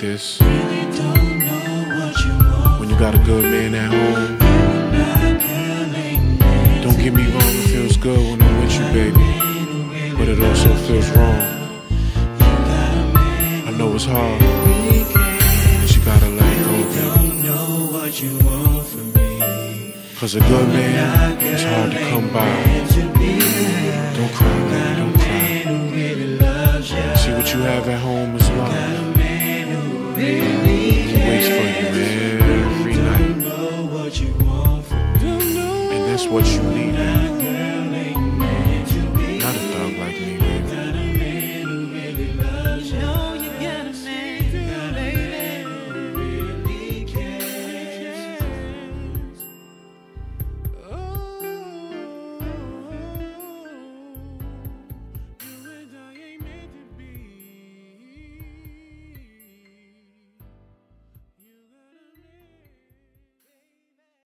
this. When you got a good man at home, don't get me wrong, it feels good when I'm with you, baby, but it also feels wrong. I know it's hard, but you gotta let it go, baby. Cause a good man is hard to come by. Don't cry, baby, don't cry. See, what you have at home is love. He waits for you every night, and that's what you need.